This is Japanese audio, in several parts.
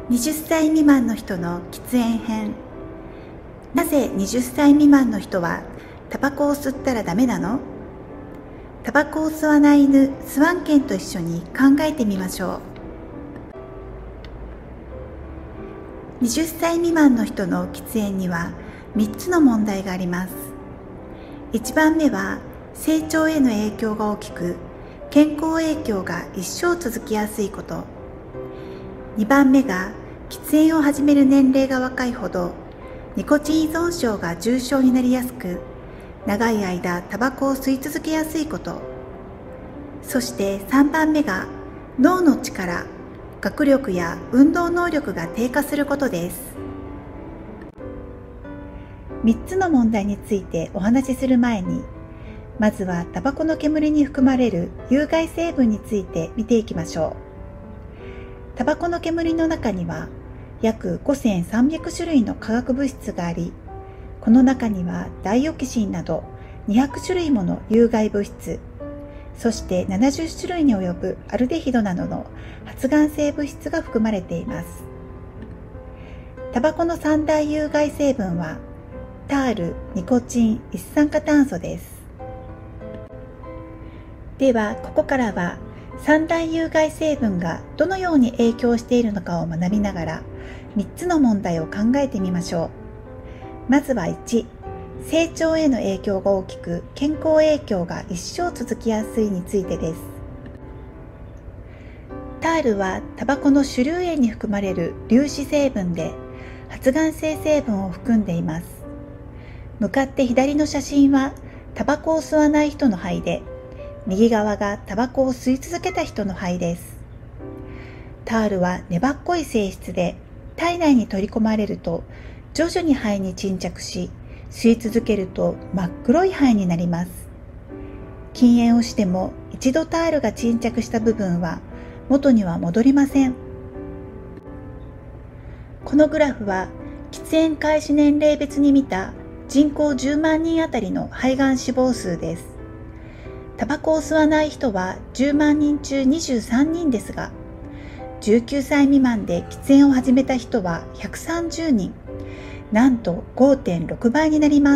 20歳未満の人の喫煙編。なぜ20歳未満の人はタバコを吸ったらダメなの？タバコを吸わない犬スワン犬と一緒に考えてみましょう。20歳未満の人の喫煙には3つの問題があります。1番目は成長への影響が大きく、健康影響が一生続きやすいこと。2番目が喫煙を始める年齢が若いほどニコチン依存症が重症になりやすく、長い間タバコを吸い続けやすいこと。そして3番目が脳の力、学力や運動能力が低下することです。3つの問題についてお話しする前に、まずはタバコの煙に含まれる有害成分について見ていきましょう。タバコの煙の中には約5300種類の化学物質があり、この中にはダイオキシンなど200種類もの有害物質、そして70種類に及ぶアルデヒドなどの発がん性物質が含まれています。タバコの三大有害成分はタール、ニコチン、一酸化炭素です。ではここからは三大有害成分がどのように影響しているのかを学びながら3つの問題を考えてみましょう。まずは1、成長への影響が大きく、健康影響が一生続きやすいについてです。タールはタバコの主流煙に含まれる粒子成分で、発がん性成分を含んでいます。向かって左の写真はタバコを吸わない人の肺で、右側がタバコを吸い続けた人の肺です。タールは粘っこい性質で、体内に取り込まれると徐々に肺に沈着し、吸い続けると真っ黒い肺になります。禁煙をしても一度タールが沈着した部分は元には戻りません。このグラフは喫煙開始年齢別に見た人口10万人あたりの肺がん死亡数です。タバコを吸わない人は10万人中23人ですが、19歳未満で喫煙を始めた人は130人、なんと 5.6 倍になります。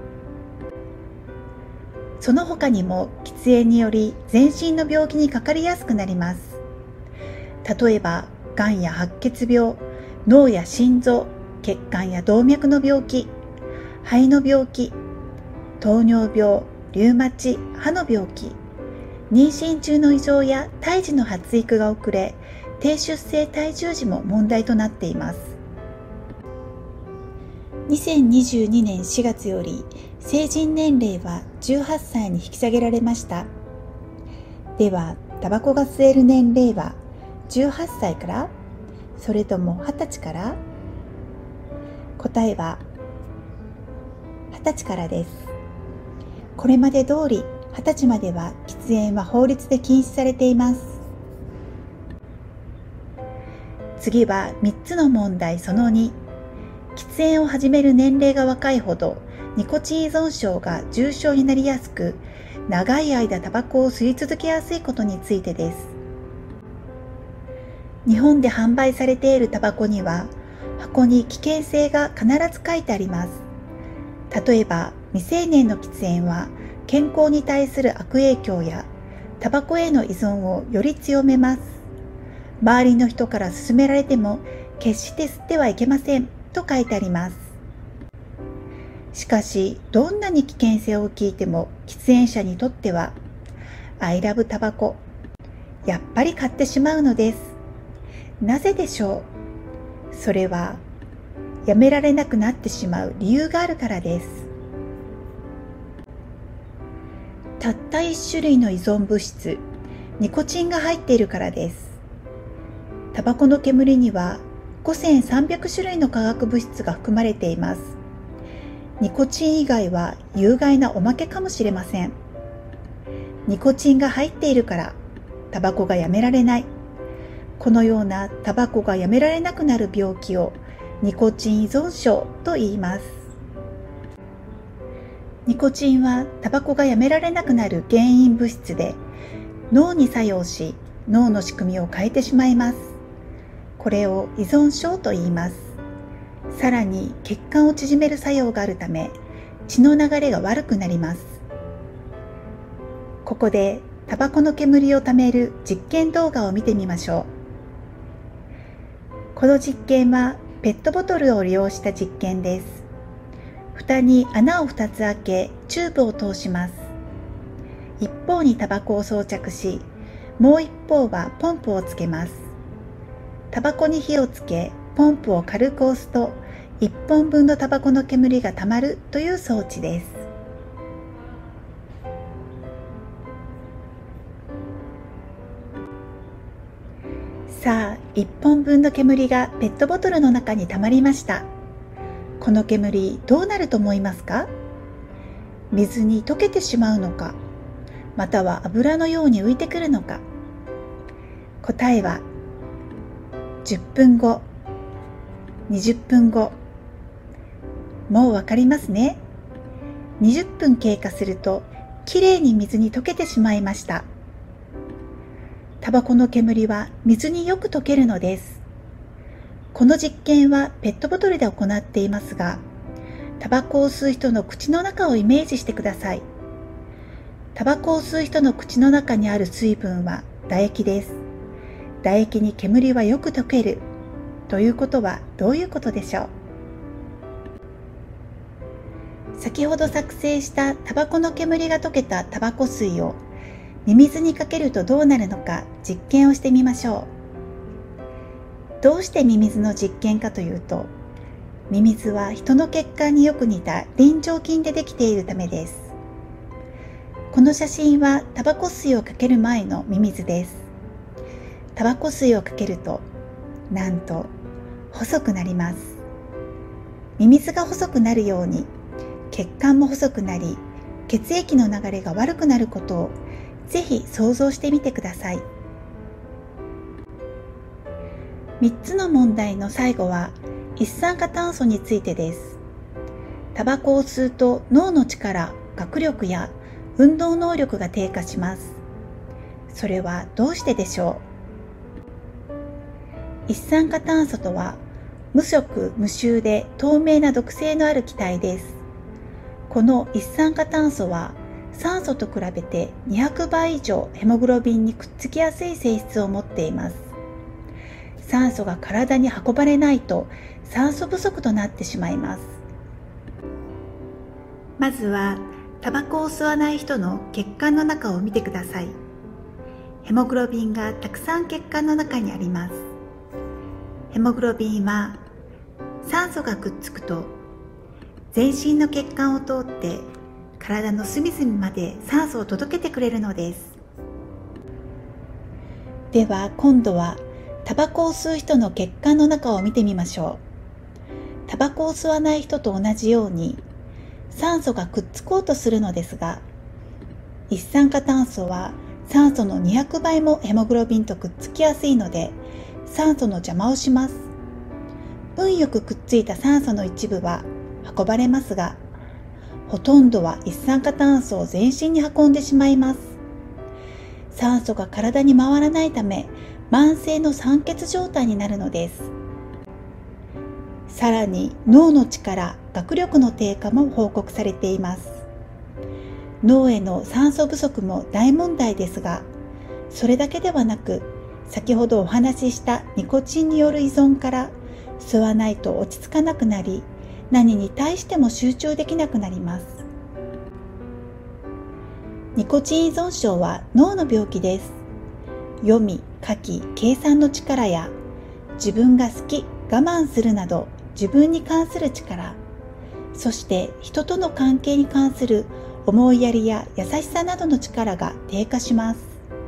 その他にも喫煙により全身の病気にかかりやすくなります。例えば、がんや白血病、脳や心臓、血管や動脈の病気、肺の病気、糖尿病、リウマチ、歯の病気、妊娠中の異常や胎児の発育が遅れ、低出生体重児も問題となっています。2022年4月より成人年齢は18歳に引き下げられました。では、タバコが吸える年齢は18歳から、それとも20歳から？答えは20歳からです。これまで通り20歳までは喫煙は法律で禁止されています。次は3つの問題その2、喫煙を始める年齢が若いほどニコチン依存症が重症になりやすく、長い間タバコを吸い続けやすいことについてです。日本で販売されているタバコには箱に危険性が必ず書いてあります。例えば未成年の喫煙は健康に対する悪影響やタバコへの依存をより強めます。周りの人から勧められても決して吸ってはいけませんと書いてあります。しかし、どんなに危険性を聞いても喫煙者にとっては I love タバコ、やっぱり買ってしまうのです。なぜでしょう？それはやめられなくなってしまう理由があるからです。たった1種類の依存物質、ニコチンが入っているからです。タバコの煙には5300種類の化学物質が含まれています。ニコチン以外は有害なおまけかもしれません。ニコチンが入っているからタバコがやめられない。このようなタバコがやめられなくなる病気をニコチン依存症と言います。ニコチンはタバコがやめられなくなる原因物質で、脳に作用し脳の仕組みを変えてしまいます。 これを依存症と言います。さらに血管を縮める作用があるため、血の流れが悪くなります。ここでタバコの煙をためる実験動画を見てみましょう。この実験はペットボトルを利用した実験です。蓋に穴を2つ開け、チューブを通します。一方にタバコを装着し、もう一方はポンプをつけます。タバコに火をつけ、ポンプを軽く押すと、1本分のタバコの煙がたまるという装置です。さあ、1本分の煙がペットボトルの中にたまりました。この煙、どうなると思いますか？水に溶けてしまうのか、または油のように浮いてくるのか。答えは、10分後、20分後。もうわかりますね。20分経過すると、きれいに水に溶けてしまいました。タバコの煙は水によく溶けるのです。この実験はペットボトルで行っていますが、タバコを吸う人の口の中をイメージしてください。タバコを吸う人の口の中にある水分は唾液です。唾液に煙はよく溶ける。ということはどういうことでしょう？先ほど作成したタバコの煙が溶けたタバコ水をミミズにかけるとどうなるのか実験をしてみましょう。どうしてミミズの実験かというと、ミミズは人の血管によく似た輪状筋でできているためです。この写真はタバコ水をかける前のミミズです。タバコ水をかけると、なんと細くなります。ミミズが細くなるように、血管も細くなり、血液の流れが悪くなることをぜひ想像してみてください。3つの問題の最後は一酸化炭素についてです。タバコを吸うと脳の力、学力や運動能力が低下します。それはどうしてでしょう？一酸化炭素とは無色無臭で透明な毒性のある気体です。この一酸化炭素は酸素と比べて200倍以上ヘモグロビンにくっつきやすい性質を持っています。酸素が体に運ばれないと酸素不足となってしまいます。まずはタバコを吸わない人の血管の中を見てください。ヘモグロビンがたくさん血管の中にあります。ヘモグロビンは酸素がくっつくと全身の血管を通って体の隅々まで酸素を届けてくれるのです。では今度はタバコを吸う人の血管の中を見てみましょう。タバコを吸わない人と同じように酸素がくっつこうとするのですが、一酸化炭素は酸素の200倍もヘモグロビンとくっつきやすいので酸素の邪魔をします。運よくくっついた酸素の一部は運ばれますが、ほとんどは一酸化炭素を全身に運んでしまいます。酸素が体に回らないため慢性の酸欠状態になるのです。さらに脳の力、学力の低下も報告されています。脳への酸素不足も大問題ですが、それだけではなく、先ほどお話ししたニコチンによる依存から吸わないと落ち着かなくなり、何に対しても集中できなくなります。ニコチン依存症は脳の病気です。読み、書き、計算の力や自分が好き、我慢するなど自分に関する力、そして人との関係に関する思いやりや優しさなどの力が低下します。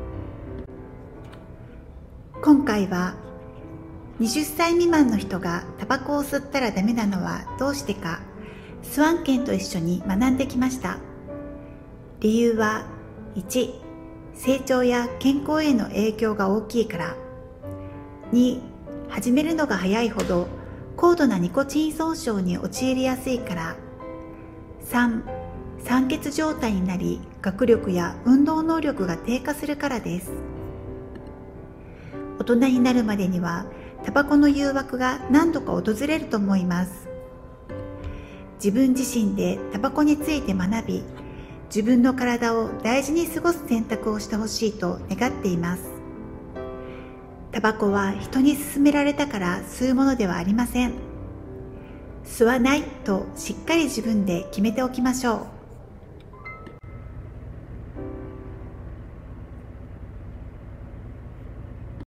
今回は20歳未満の人がタバコを吸ったらダメなのはどうしてか、スワンケンと一緒に学んできました。理由は1、成長や健康への影響が大きいから。2、始めるのが早いほど高度なニコチン依存症に陥りやすいから。3、酸欠状態になり学力や運動能力が低下するからです。大人になるまでにはタバコの誘惑が何度か訪れると思います。自分自身でタバコについて学び、自分の体を大事に過ごす選択をしてほしいと願っています。タバコは人に勧められたから吸うものではありません。吸わないとしっかり自分で決めておきましょう。